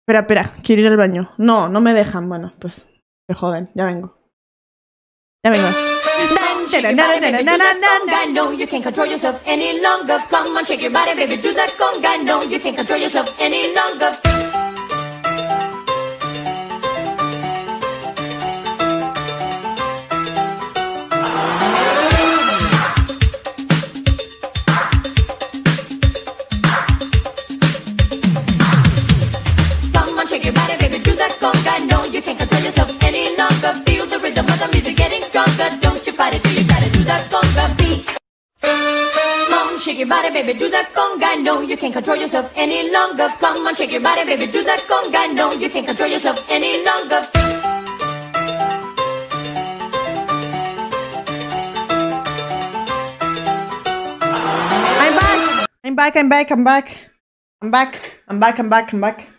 Espera, quiero ir al baño. No, no me dejan. Bueno, pues se joden, ya vengo. Ya vengo. No, you can't control yourself any longer. Come on, shake your body, baby, do that conga. No, you can't control yourself any longer. Come on, shake your body, baby, do that conga. No, you can't control yourself any longer. Feel the rhythm of the music getting stronger. Don't you fight it till you try to do that conga beat. Come on, shake your body, baby, do that conga. No, you can't control yourself any longer. Come on, shake your body, baby, do that conga. No, you can't control yourself any longer. I'm back. I'm back.